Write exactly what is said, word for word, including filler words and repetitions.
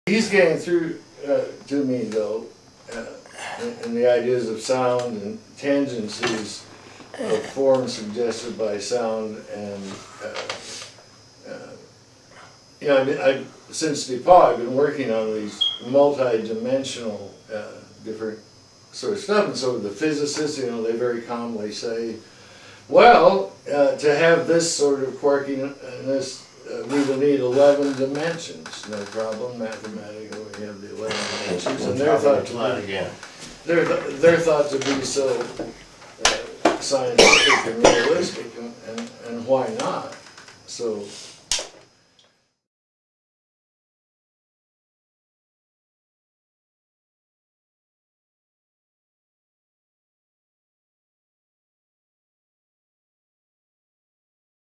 He's getting through uh, to me though, uh, and the ideas of sound and tangencies of form suggested by sound, and uh, uh, you know, I mean, I since DePaul I've been working on these multi-dimensional uh, different sort of stuff, and so the physicists, you know, they very calmly say, well, uh, to have this sort of quirkiness, uh, we will need eleven dimensions. No problem, mathematically we have the eleven dimensions, and they're thought to be, again. they're, they're thought to be so uh, scientific and realistic, and, and, and why not? So